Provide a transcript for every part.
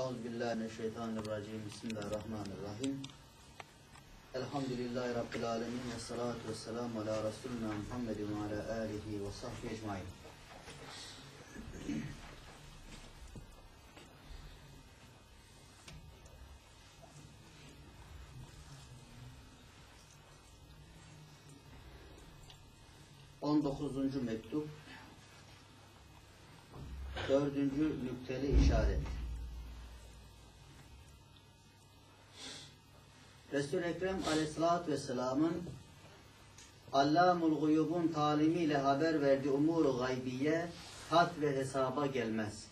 Euzubillahimineşşeytanirracim. Bismillahirrahmanirrahim. Elhamdülillahi Rabbil alemin. Ve salatu ve selamu ala Resulina Muhammedin ve ala alihi ve sahbihi ecmain. ...19. mektup... ...4. nükteli işaret... Resul-i Ekrem Aleyhisselatü Vesselam'ın... ...Allamul Guyub'un talimiyle haber verdiği umur-u gaybiye... ...hat ve hesaba gelmez.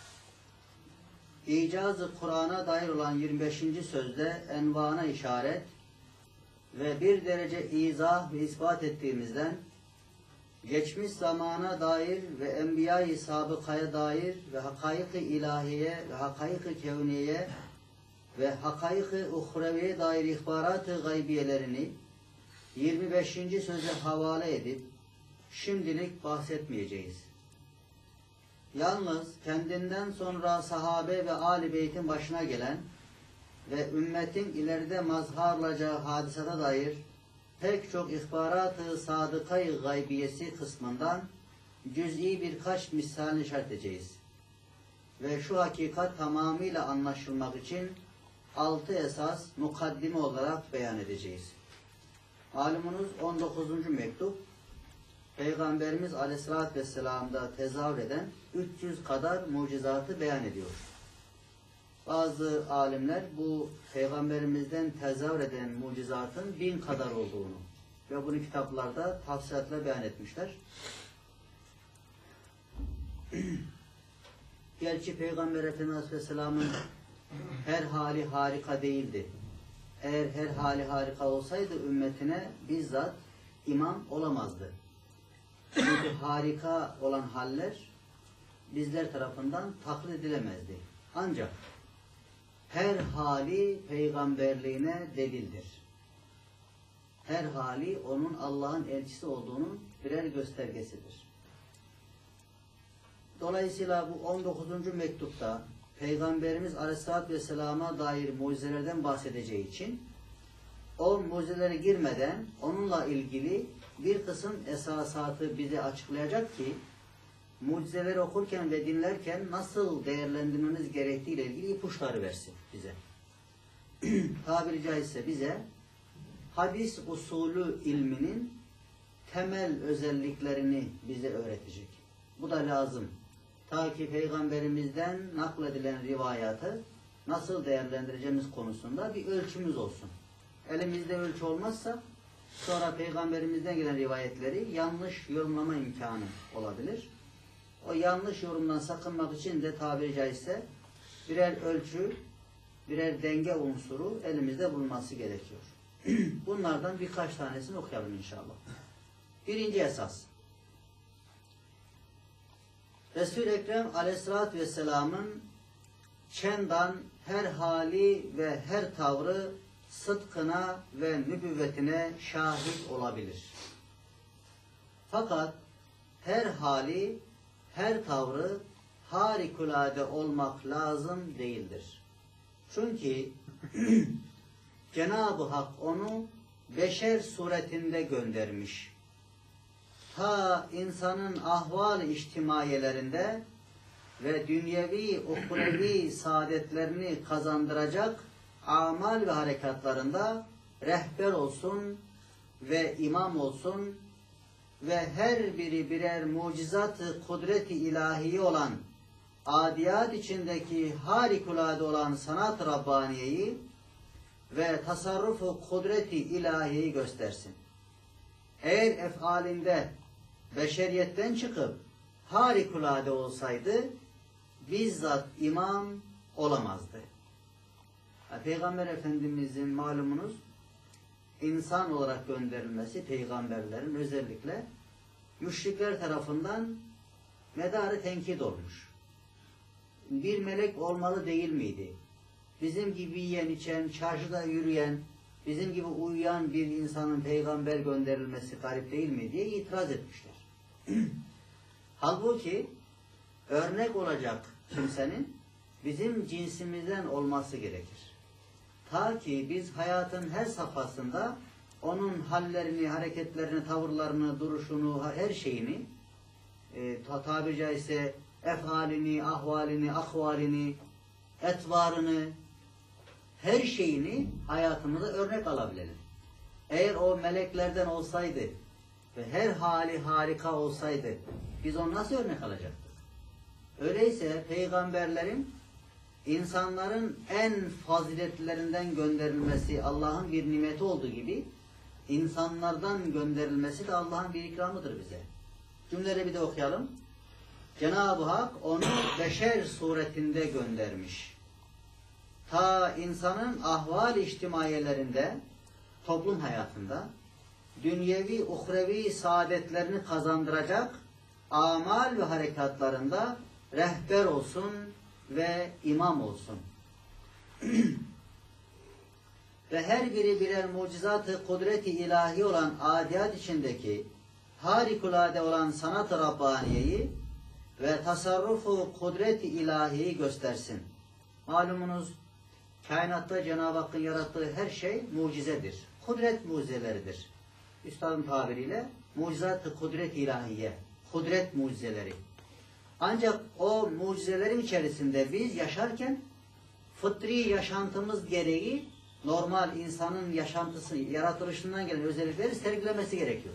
İcaz-ı Kur'an'a dair olan 25. sözde envana işaret... ...ve bir derece izah ve ispat ettiğimizden... geçmiş zamana dair ve enbiya-i sabıkaya dair ve hakaik-i ilahiye ve hakaik-i kevniye ve hakaik-i uhreviye dair ihbarat-ı gaybiyelerini 25. söze havale edip şimdilik bahsetmeyeceğiz. Yalnız kendinden sonra sahabe ve âl-i beytin başına gelen ve ümmetin ileride mazharlayacağı hadisata dair pek çok ihbarat-ı sadıkayı gaybiyesi kısmından cüz'i birkaç misalini işaret edeceğiz. Ve şu hakikat tamamıyla anlaşılmak için 6 esas mukaddime olarak beyan edeceğiz. Malumunuz 19. mektup Peygamberimiz Aleyhisselatü Vesselam'da tezahür eden 300 kadar mucizatı beyan ediyor. Bazı alimler bu Peygamberimizden tezahür eden mucizatın 1000 kadar olduğunu ve bunu kitaplarda tafsilatla beyan etmişler. Gerçi Peygamber Efendimiz Aleyhisselam'ın her hali harika değildi. Eğer her hali harika olsaydı ümmetine bizzat imam olamazdı. Çünkü harika olan haller bizler tarafından taklit edilemezdi. Ancak her hali peygamberliğine delildir. Her hali onun Allah'ın elçisi olduğunun birer göstergesidir. Dolayısıyla bu 19. mektupta Peygamberimiz Aleyhisselatü Vesselam'a dair mucizelerden bahsedeceği için o mucizelere girmeden onunla ilgili bir kısım esasatı bize açıklayacak ki mucizeleri okurken ve dinlerken nasıl değerlendirmemiz gerektiğiyle ilgili ipuçları versin bize. Tabiri caizse bize hadis usulü ilminin temel özelliklerini bize öğretecek. Bu da lazım. Ta ki Peygamberimizden nakledilen rivayatı nasıl değerlendireceğimiz konusunda bir ölçümüz olsun. Elimizde ölçü olmazsa sonra Peygamberimizden gelen rivayetleri yanlış yorumlama imkanı olabilir. O yanlış yorumdan sakınmak için de tabiri caizse birer ölçü, birer denge unsuru elimizde bulunması gerekiyor. Bunlardan birkaç tanesini okuyalım inşallah. Birinci esas. Resul-i Ekrem Aleyhisselatü Vesselam'ın çendan her hali ve her tavrı sıdkına ve nübüvvetine şahit olabilir. Fakat her hali, her tavrı harikulade olmak lazım değildir. Çünkü Cenab-ı Hak onu beşer suretinde göndermiş. Ta insanın ahval-i içtimaiyelerinde ve dünyevi, uhrevi saadetlerini kazandıracak amal ve harekatlarında rehber olsun ve imam olsun ve her biri birer mucizat-ı kudret-i ilahi olan adiyat içindeki harikulade olan sanat-ı Rabbaniye'yi ve tasarruf-u kudret-i ilahiyeyi göstersin. Eğer efalinde beşeriyetten çıkıp harikulade olsaydı bizzat imam olamazdı. Peygamber Efendimizin malumunuz insan olarak gönderilmesi peygamberlerin özellikle müşrikler tarafından medarı tenkit olmuş. Bir melek olmalı değil miydi? Bizim gibi yiyen içen, çarşıda yürüyen, bizim gibi uyuyan bir insanın peygamber gönderilmesi garip değil mi diye itiraz etmişler. Halbuki örnek olacak kimsenin bizim cinsimizden olması gerekir. Ta ki biz hayatın her safhasında onun hallerini, hareketlerini, tavırlarını, duruşunu, her şeyini, tabiri caizse efalini, ahvalini, ahvalini, etvarını, her şeyini hayatımıza örnek alabilelim. Eğer o meleklerden olsaydı ve her hali harika olsaydı biz onu nasıl örnek alacaktık? Öyleyse peygamberlerin insanların en faziletlerinden gönderilmesi Allah'ın bir nimeti olduğu gibi insanlardan gönderilmesi de Allah'ın bir ikramıdır bize. Cümleleri bir de okuyalım. Cenab-ı Hak onu beşer suretinde göndermiş. Ta insanın ahval-i içtimaiyelerinde, toplum hayatında, dünyevi, uhrevi saadetlerini kazandıracak amal ve harekatlarında rehber olsun ve imam olsun. Ve her biri birer mucizat-ı kudret-i ilahi olan adiyat içindeki harikulade olan sanat-ı Rabbaniye'yi ve tasarrufu kudret-i ilahiyi göstersin. Malumunuz kainatta Cenab-ı Hakk'ın yarattığı her şey mucizedir. Kudret mucizeleridir. Üstadın tabiriyle mucizat-ı kudret-i ilahiye, kudret mucizeleri. Ancak o mucizelerin içerisinde biz yaşarken fıtri yaşantımız gereği normal insanın yaşantısı, yaratılışından gelen özellikleri sergilemesi gerekiyor.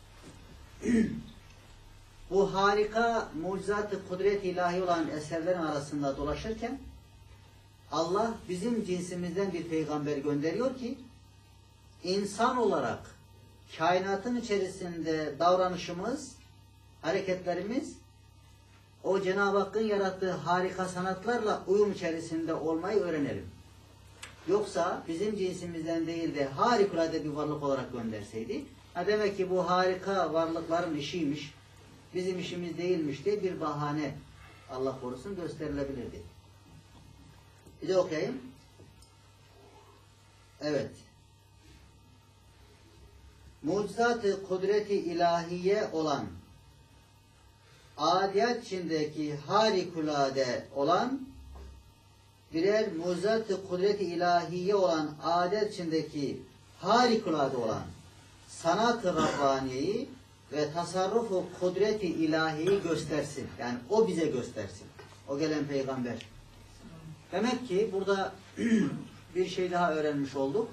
Bu harika mucizat-ı kudret-i ilahi olan eserlerin arasında dolaşırken Allah bizim cinsimizden bir peygamber gönderiyor ki insan olarak kainatın içerisinde davranışımız, hareketlerimiz o Cenab-ı Hakk'ın yarattığı harika sanatlarla uyum içerisinde olmayı öğrenelim. Yoksa bizim cinsimizden değil de harikulade bir varlık olarak gönderseydi, demek ki bu harika varlıkların işiymiş, bizim işimiz değilmiş diye bir bahane, Allah korusun, gösterilebilirdi. Bir de okuyayım. Evet. Mucizat-ı kudret-i ilahiye olan, adiyat içindeki harikulade olan, birer mucizat-ı kudret-i ilahiye olan, adet içindeki harikulade olan sanat-ı Rabbaniye'yi ve tasarrufu kudret-i ilahiyi göstersin. Yani o bize göstersin. O gelen peygamber. Demek ki burada bir şey daha öğrenmiş olduk.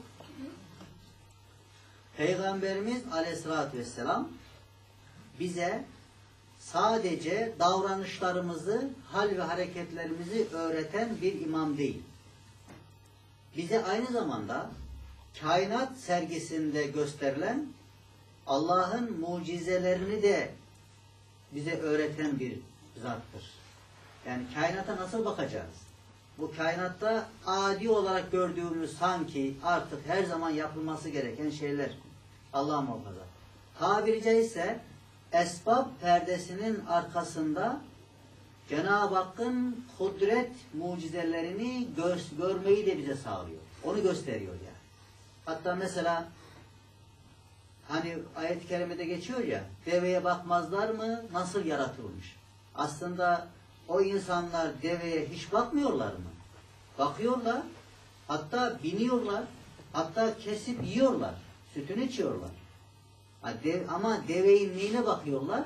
Peygamberimiz Aleyhisselatü Vesselam bize sadece davranışlarımızı, hal ve hareketlerimizi öğreten bir imam değil. Bize aynı zamanda kainat sergisinde gösterilen Allah'ın mucizelerini de bize öğreten bir zattır. Yani kainata nasıl bakacağız? Bu kainatta adi olarak gördüğümüz sanki artık her zaman yapılması gereken şeyler. Allah muhafaza. Tabiri caizse esbab perdesinin arkasında Cenab-ı Hakk'ın kudret mucizelerini görmeyi de bize sağlıyor. Onu gösteriyor yani. Hatta mesela hani ayet-i kerimede geçiyor ya, deveye bakmazlar mı nasıl yaratılmış? Aslında o insanlar deveye hiç bakmıyorlar mı? Bakıyorlar. Hatta biniyorlar. Hatta kesip yiyorlar. Sütünü içiyorlar. Ama devenin neyine bakıyorlar?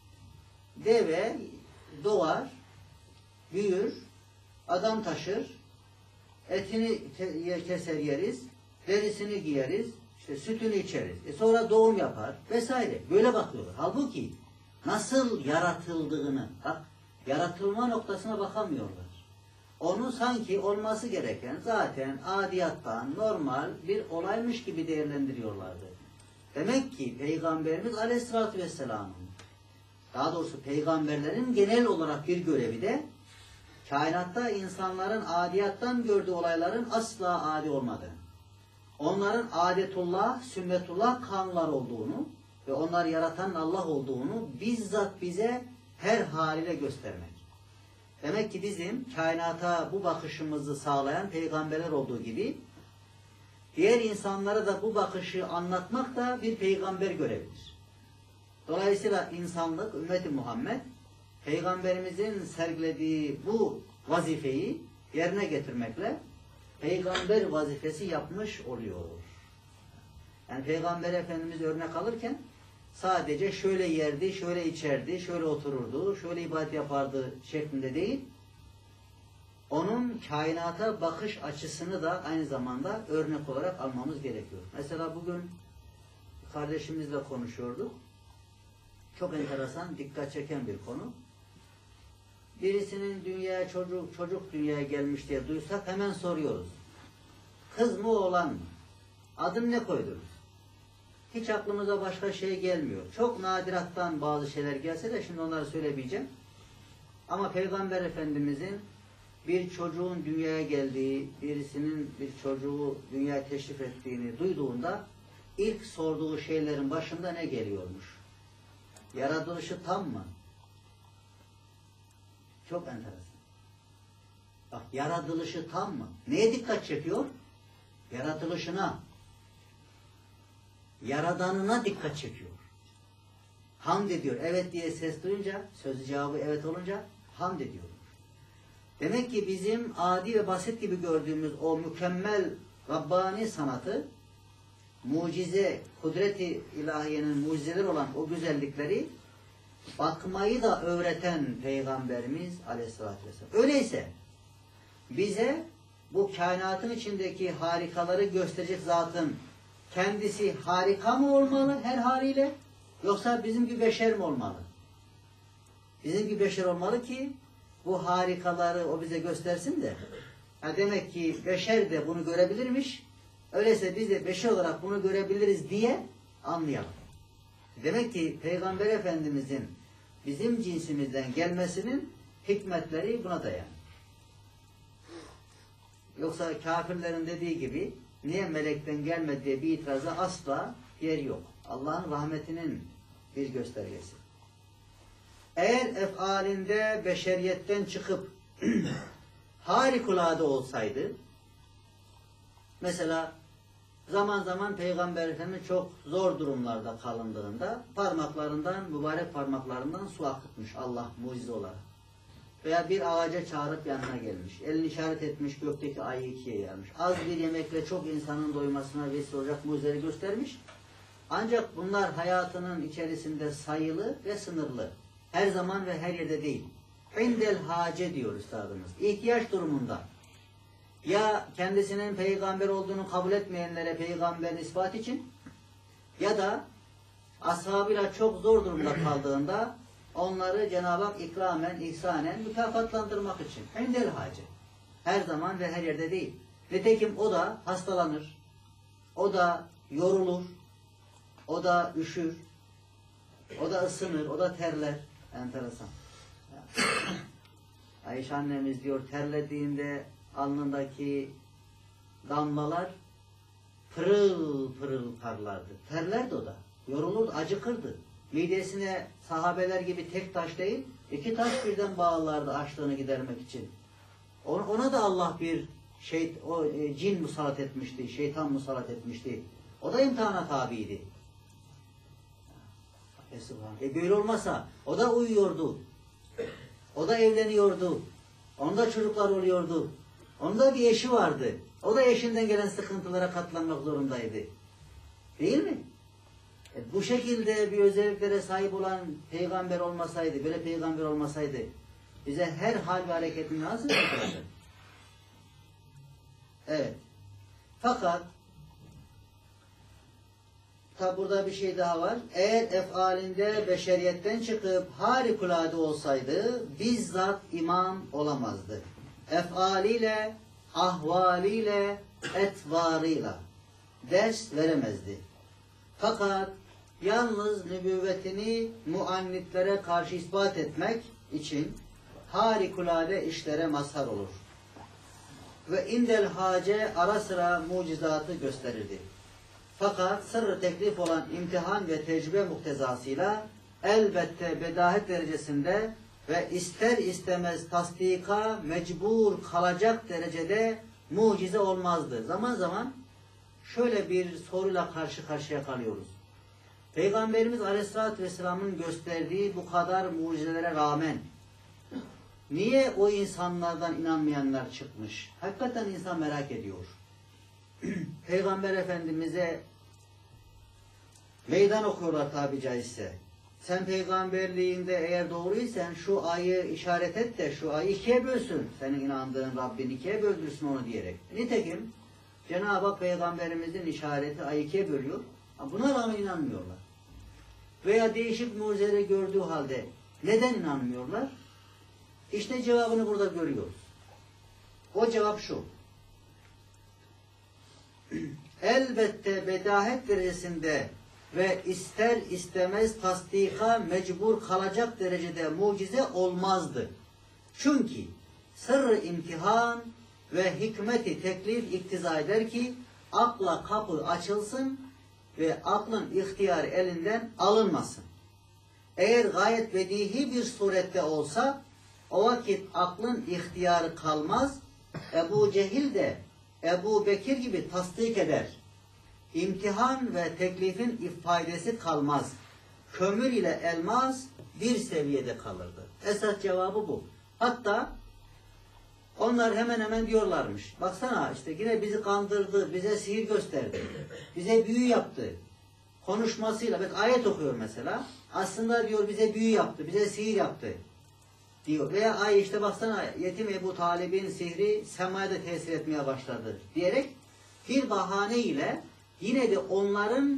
Deve doğar, büyür, adam taşır, etini keser yeriz, derisini giyeriz, işte sütünü içeriz. Sonra doğum yapar vesaire. Böyle bakıyorlar. Halbuki nasıl yaratıldığını, bak, yaratılma noktasına bakamıyorlar. Onu sanki olması gereken zaten adiyattan normal bir olaymış gibi değerlendiriyorlardı. Demek ki Peygamberimiz Aleyhisselatü Vesselam'ın, daha doğrusu peygamberlerin genel olarak bir görevi de kainatta insanların adiyattan gördüğü olayların asla adi olmadığı, onların adetullah, sünnetullah kanunlar olduğunu ve onları yaratan Allah olduğunu bizzat bize her haliyle göstermek. Demek ki bizim kainata bu bakışımızı sağlayan peygamberler olduğu gibi diğer insanlara da bu bakışı anlatmak da bir peygamber görevidir. Dolayısıyla insanlık, ümmeti Muhammed, peygamberimizin sergilediği bu vazifeyi yerine getirmekle peygamber vazifesi yapmış oluyor. Yani Peygamber Efendimiz örnek alırken sadece şöyle yerdi, şöyle içerdi, şöyle otururdu, şöyle ibadet yapardı şeklinde değil, onun kainata bakış açısını da aynı zamanda örnek olarak almamız gerekiyor. Mesela bugün kardeşimizle konuşuyorduk. Çok enteresan, dikkat çeken bir konu. Birisinin dünyaya çocuk dünyaya gelmiş diye duysak hemen soruyoruz. Kız mı oğlan mı? Adını ne koydunuz? Hiç aklımıza başka şey gelmiyor. Çok nadirattan bazı şeyler gelse de şimdi onları söylemeyeceğim. Ama Peygamber Efendimizin bir çocuğun dünyaya geldiği, birisinin bir çocuğu dünyaya teşrif ettiğini duyduğunda ilk sorduğu şeylerin başında ne geliyormuş? Yaratılışı tam mı? Çok enteresan. Bak, yaratılışı tam mı? Neye dikkat çekiyor? Yaratılışına. Yaradanına dikkat çekiyor. Hamd ediyor. Evet diye ses duyunca, sözü cevabı evet olunca hamd ediyor. Demek ki bizim adi ve basit gibi gördüğümüz o mükemmel Rabbani sanatı, mucize, kudret-i ilahiyenin mucizeleri olan o güzellikleri bakmayı da öğreten Peygamberimiz Aleyhisselatü Vesselam. Öyleyse bize bu kainatın içindeki harikaları gösterecek zatın kendisi harika mı olmalı her haliyle, yoksa bizim gibi beşer mi olmalı? Bizim gibi beşer olmalı ki bu harikaları o bize göstersin de. Demek ki beşer de bunu görebilirmiş. Öyleyse biz de beşer olarak bunu görebiliriz diye anlayalım. Demek ki Peygamber Efendimizin bizim cinsimizden gelmesinin hikmetleri buna dayanır. Yoksa kafirlerin dediği gibi niye melekten gelmedi diye bir itiraza asla yer yok. Allah'ın rahmetinin bir göstergesi. Eğer efalinde beşeriyetten çıkıp harikulade olsaydı, mesela zaman zaman Peygamber Efendimiz çok zor durumlarda kalındığında parmaklarından, mübarek parmaklarından su akıtmış Allah mucize olarak. Veya bir ağaca çağırıp yanına gelmiş. Elini işaret etmiş, gökteki ayı ikiye yarmış. Az bir yemekle çok insanın doymasına vesile olacak mucizeleri göstermiş. Ancak bunlar hayatının içerisinde sayılı ve sınırlı. Her zaman ve her yerde değil. İndel hace diyor üstadımız. İhtiyaç durumunda. Ya kendisinin peygamber olduğunu kabul etmeyenlere peygamberin ispat için, ya da ashabıyla çok zor durumda kaldığında onları Cenab-ı Hak ikramen, ihsanen mükafatlandırmak için. İndel hace. Her zaman ve her yerde değil. Nitekim o da hastalanır. O da yorulur. O da üşür. O da ısınır. O da terler. Enteresan. Ayşe annemiz diyor, terlediğinde alnındaki damlalar pırıl pırıl parlardı. Terlerdi o da. Yorulurdu, acıkırdı. Midesine sahabeler gibi tek taş değil, 2 taş birden bağlardı açlığını gidermek için. Ona da Allah bir cin musallat etmişti, şeytan musallat etmişti. O da imtihana tabiydi. Böyle olmasa o da uyuyordu. O da evleniyordu. Onda çocuklar oluyordu. Onda bir eşi vardı. O da eşinden gelen sıkıntılara katlanmak zorundaydı. Değil mi? Bu şekilde bir özelliklere sahip olan peygamber olmasaydı, böyle peygamber olmasaydı bize her hal ve hareketini nasıl yapacak? Evet. Fakat tabi burada bir şey daha var. Eğer efalinde beşeriyetten çıkıp harikulade olsaydı bizzat imam olamazdı. Efaliyle, ahvaliyle, etvarıyla ders veremezdi. Fakat yalnız nübüvvetini muannitlere karşı ispat etmek için harikulade işlere mazhar olur. Ve indel hace ara sıra mucizatı gösterirdi. Fakat sırrı teklif olan imtihan ve tecrübe muktezasıyla elbette bedahet derecesinde ve ister istemez tasdika mecbur kalacak derecede mucize olmazdı. Zaman zaman şöyle bir soruyla karşı karşıya kalıyoruz. Peygamberimiz Aleyhisselatü Vesselam'ın gösterdiği bu kadar mucizelere rağmen Niye o insanlardan inanmayanlar çıkmış? Hakikaten insan merak ediyor. Peygamber Efendimiz'e meydan okuyorlar tabi caizse. Sen peygamberliğinde eğer doğruysan şu ayı işaret et de şu ayı ikiye bölsün. Senin inandığın Rabbin ikiye böldürsün onu diyerek. Nitekim Cenab-ı Hak peygamberimizin işareti ayı ikiye bölüyor. Ama buna rağmen inanmıyorlar. Veya değişik mucizeleri gördüğü halde neden inanmıyorlar? İşte cevabını burada görüyoruz. O cevap şu. Elbette bedahet derecesinde ve ister istemez tasdika mecbur kalacak derecede mucize olmazdı. Çünkü sırrı imtihan ve hikmeti teklif iktiza eder ki akla kapı açılsın ve aklın ihtiyarı elinden alınmasın. Eğer gayet bedihi bir surette olsa o vakit aklın ihtiyarı kalmaz. Ebu Cehil de Ebu Bekir gibi tasdik eder. İmtihan ve teklifin faydası kalmaz. Kömür ile elmas bir seviyede kalırdı. Esas cevabı bu. Hatta onlar hemen hemen diyorlarmış. Baksana işte yine bizi kandırdı, bize sihir gösterdi, bize büyü yaptı. Konuşmasıyla, bak ayet okuyor mesela. Aslında diyor bize büyü yaptı, bize sihir yaptı diyor. Veya ay işte baksana yetim Ebu Talib'in sihri semaya da tesir etmeye başladı diyerek bir bahane ile yine de onların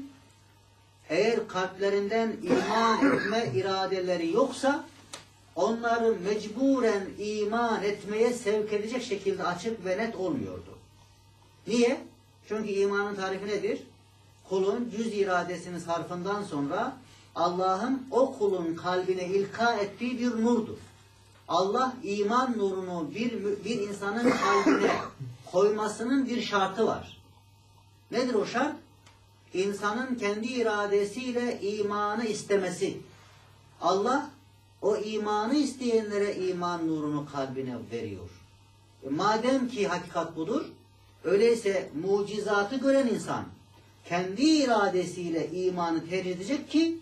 eğer kalplerinden iman etme iradeleri yoksa onları mecburen iman etmeye sevk edecek şekilde açık ve net olmuyordu. Niye? Çünkü imanın tarifi nedir? Kulun cüz iradesinin sarfından sonra Allah'ın o kulun kalbine ilka ettiği bir nurdur. Allah iman nurunu bir insanın kalbine koymasının bir şartı var. Nedir o şart? İnsanın kendi iradesiyle imanı istemesi. Allah o imanı isteyenlere iman nurunu kalbine veriyor. Madem ki hakikat budur, öyleyse mucizatı gören insan kendi iradesiyle imanı tercih edecek ki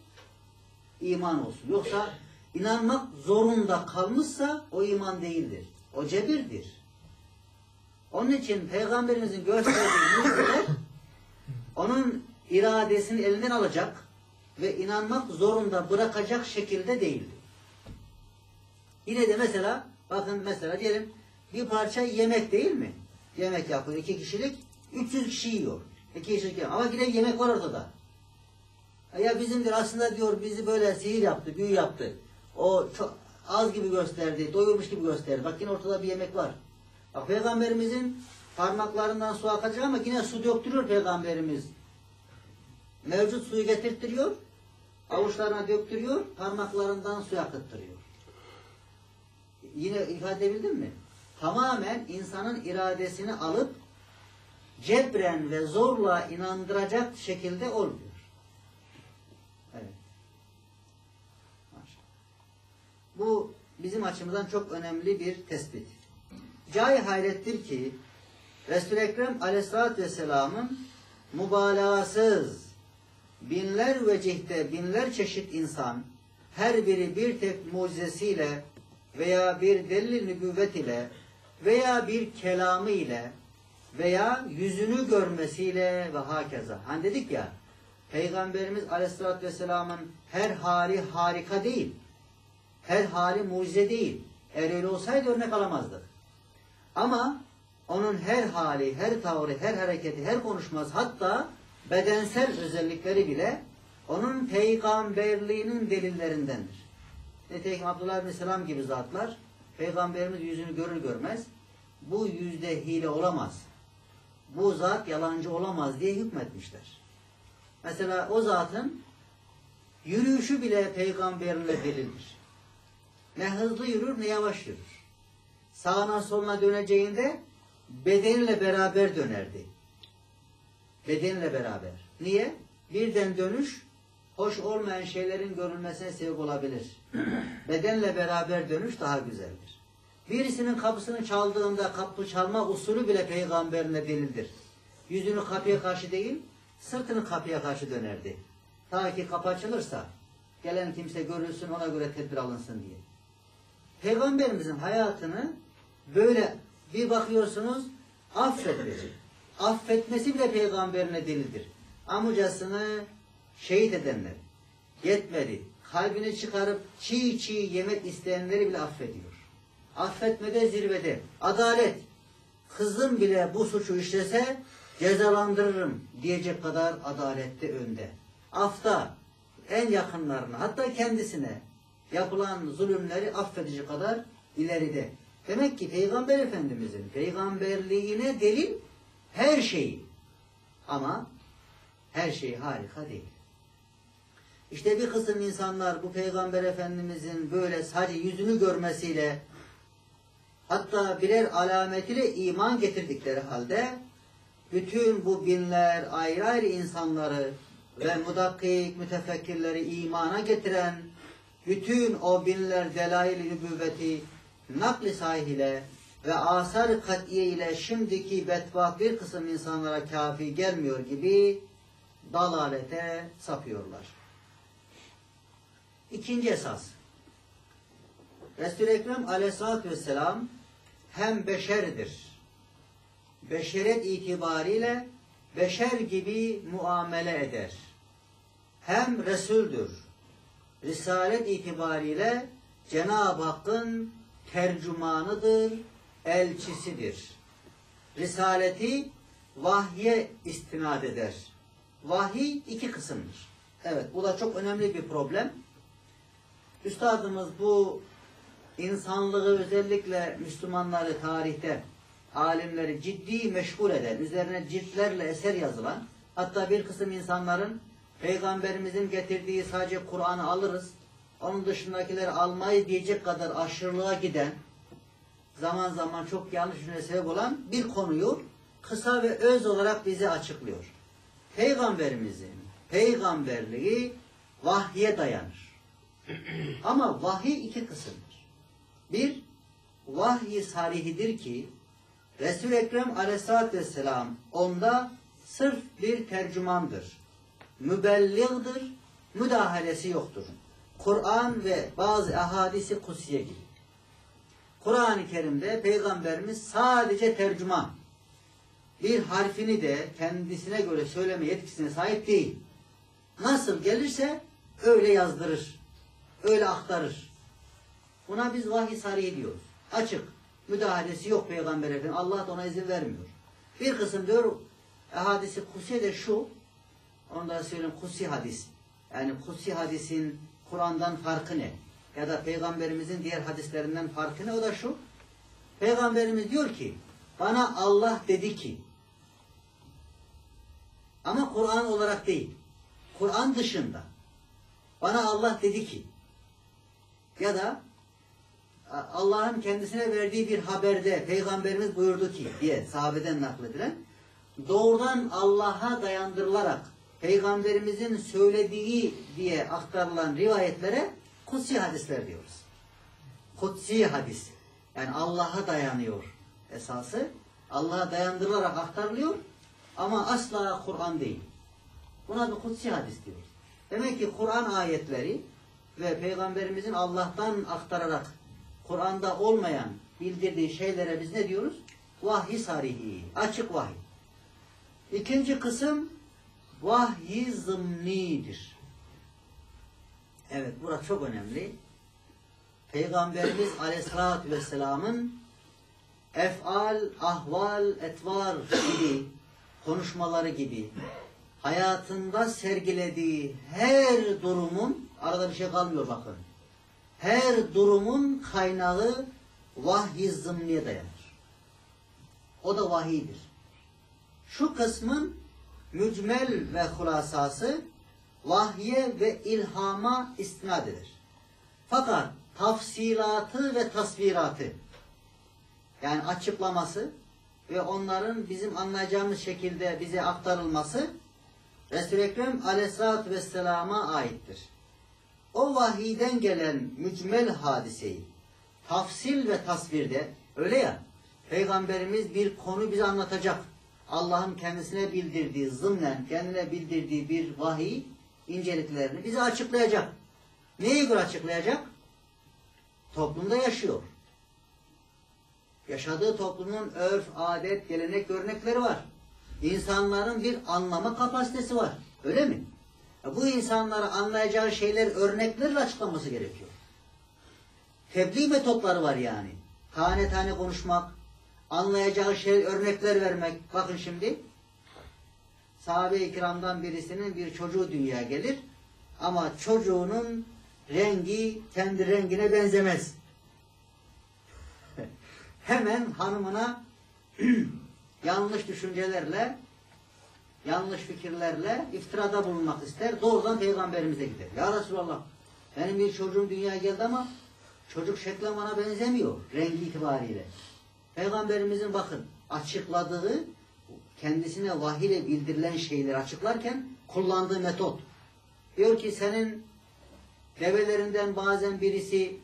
iman olsun. Yoksa inanmak zorunda kalmışsa o iman değildir. O cebirdir. Onun için Peygamberimizin gösterdiği mucizeler onun iradesini elinden alacak ve inanmak zorunda bırakacak şekilde değildir. Yine de mesela bakın mesela diyelim bir parça yemek değil mi? Yemek yapıyor 2 kişilik 300 kişi yiyor. 2 kişilik yemek. Ama yine yemek var ortada. Ya bizimdir aslında diyor bizi böyle sihir yaptı, büyü yaptı. O çok az gibi gösterdi, doyurmuş gibi gösterdi. Bak yine ortada bir yemek var. Bak Peygamberimizin parmaklarından su akacak ama yine su döktürüyor Peygamberimiz. Mevcut suyu getirttiriyor, avuçlarına döktürüyor, parmaklarından su akıttırıyor. Yine ifade edebildim mi? Tamamen insanın iradesini alıp cebren ve zorla inandıracak şekilde olmuyor. Evet. Bu bizim açımızdan çok önemli bir tespit. Cay hayrettir ki Resul-i Ekrem Aleyhisselatü Vesselam'ın mübalağasız binler vecihte binler çeşit insan her biri bir tek mucizesiyle veya bir delil nübüvvet ile veya bir kelamı ile veya yüzünü görmesiyle ve hakeza. Hani dedik ya Peygamberimiz Aleyhisselatü Vesselam'ın her hali harika değil. Her hali mucize değil. Eğer öyle olsaydı örnek alamazdık. Ama onun her hali, her tavrı, her hareketi, her konuşması hatta bedensel özellikleri bile onun peygamberliğinin delillerindendir. Nitekim Abdullah bin Selam gibi zatlar Peygamberimiz yüzünü görür görmez bu yüzde hile olamaz. Bu zat yalancı olamaz diye hükmetmişler. Mesela o zatın yürüyüşü bile peygamberle delildir. Ne hızlı yürür ne yavaş yürür. Sağına soluna döneceğinde bedeniyle beraber dönerdi. Bedeniyle beraber. Niye? Birden dönüş hoş olmayan şeylerin görülmesine sebep olabilir. Bedenle beraber dönüş daha güzeldir. Birisinin kapısını çaldığında kapı çalma usulü bile peygamberine delildir. Yüzünü kapıya karşı değil, sırtını kapıya karşı dönerdi. Ta ki kapı açılırsa gelen kimse görülsün ona göre tedbir alınsın diye. Peygamberimizin hayatını böyle bir bakıyorsunuz affedici. Affetmesi bile peygamberine delildir. Amcasını şehit edenler yetmedi. Kalbini çıkarıp çiğ çiğ yemek isteyenleri bile affediyor. Affetmede zirvede. Adalet. Kızım bile bu suçu işlese cezalandırırım diyecek kadar adalette önde. Afta en yakınlarına hatta kendisine yapılan zulümleri affedici kadar ileride. Demek ki Peygamber Efendimizin peygamberliğine delil her şeyi. Ama her şey harika değil. İşte bir kısım insanlar bu Peygamber Efendimizin böyle sadece yüzünü görmesiyle hatta birer alametiyle iman getirdikleri halde bütün bu binler ayrı ayrı insanları ve mudakkik mütefekkirleri imana getiren bütün o binler delail-i nübüvveti nakli sahiyle ve asar-ı katiye ile şimdiki bedbaht bir kısım insanlara kafi gelmiyor gibi dalalete sapıyorlar. İkinci esas. Resul-i Ekrem aleyhissalatü vesselam hem beşerdir. Beşeret itibariyle beşer gibi muamele eder. Hem Resul'dür. Risalet itibariyle Cenab-ı Hakk'ın tercümanıdır, elçisidir. Risaleti vahye istinad eder. Vahiy iki kısımdır. Evet, bu da çok önemli bir problem. Üstadımız bu insanlığı özellikle Müslümanları tarihte alimleri ciddi meşgul eden, üzerine ciltlerle eser yazılan, hatta bir kısım insanların Peygamberimizin getirdiği sadece Kur'an'ı alırız, onun dışındakileri almayı diyecek kadar aşırılığa giden, zaman zaman çok yanlış düşünceye sebep olan bir konuyu kısa ve öz olarak bize açıklıyor. Peygamberimizin peygamberliği vahye dayanır. Ama vahiy iki kısımdır. Bir, vahiy sarihidir ki Resul-i Ekrem aleyhissalatü vesselam onda sırf bir tercümandır. Mübelligdir, müdahalesi yoktur. Kur'an ve bazı ahadisi kutsiye gibi. Kur'an-ı Kerim'de Peygamberimiz sadece tercüman. Bir harfini de kendisine göre söyleme yetkisine sahip değil. Nasıl gelirse öyle yazdırır. Öyle aktarır. Buna biz vahiy sarih diyoruz. Açık. Müdahalesi yok Peygamber Efendimiz. Allah da ona izin vermiyor. Bir kısım diyor hadisi kutsiye de şu. Onu da söyleyeyim, kutsi hadis. Yani kutsi hadisin Kur'an'dan farkı ne? Ya da Peygamberimizin diğer hadislerinden farkı ne? O da şu. Peygamberimiz diyor ki bana Allah dedi ki ama Kur'an olarak değil. Kur'an dışında. Bana Allah dedi ki ya da Allah'ın kendisine verdiği bir haberde Peygamberimiz buyurdu ki diye sahabeden nakledilen doğrudan Allah'a dayandırılarak Peygamberimizin söylediği diye aktarılan rivayetlere kutsi hadisler diyoruz. Kutsi hadis. Yani Allah'a dayanıyor esası. Allah'a dayandırılarak aktarılıyor ama asla Kur'an değil. Buna bir kutsi hadis diyoruz. Demek ki Kur'an ayetleri ve Peygamberimizin Allah'tan aktararak Kur'an'da olmayan bildirdiği şeylere biz ne diyoruz? Vahiy sarihi, açık vahiy. İkinci kısım vahiy zımnidir. Evet, burası çok önemli. Peygamberimiz Aleyhisselatü Vesselam'ın ef'al, ahval, etvar gibi konuşmaları gibi hayatında sergilediği her durumun, arada bir şey kalmıyor bakın, her durumun kaynağı vahiy zımniye dayanır. O da vahiydir. Şu kısmın mücmel ve hulasası vahye ve ilhama istinad eder. Fakat tafsilatı ve tasviratı yani açıklaması ve onların bizim anlayacağımız şekilde bize aktarılması Resul-i Ekrem Aleyhisselatü Vesselam'a aittir. O vahiyden gelen mücmel hadiseyi tafsil ve tasvirde öyle ya Peygamberimiz bir konu bize anlatacak. Allah'ın kendisine bildirdiği zımnen kendine bildirdiği bir vahiy inceliklerini bize açıklayacak. Neye göre açıklayacak? toplumda yaşıyor. Yaşadığı toplumun örf, adet, gelenek, örnekleri var. İnsanların bir anlama kapasitesi var. Öyle mi? Bu insanları anlayacağı şeyler örneklerle açıklaması gerekiyor. Tebliğ metotları var yani. Tane tane konuşmak, anlayacağı şey örnekler vermek. Bakın şimdi sahabe-i kiramdan birisinin bir çocuğu dünyaya gelir ama çocuğunun rengi kendi rengine benzemez. Hemen hanımına yanlış düşüncelerle, yanlış fikirlerle iftirada bulunmak ister. Doğrudan Peygamberimize gider. Ya Resulallah, benim bir çocuğum dünyaya geldi ama çocuk şeklen bana benzemiyor rengi itibariyle. Peygamberimizin bakın açıkladığı, kendisine vahiy ile bildirilen şeyleri açıklarken kullandığı metot. Diyor ki senin develerinden bazen birisi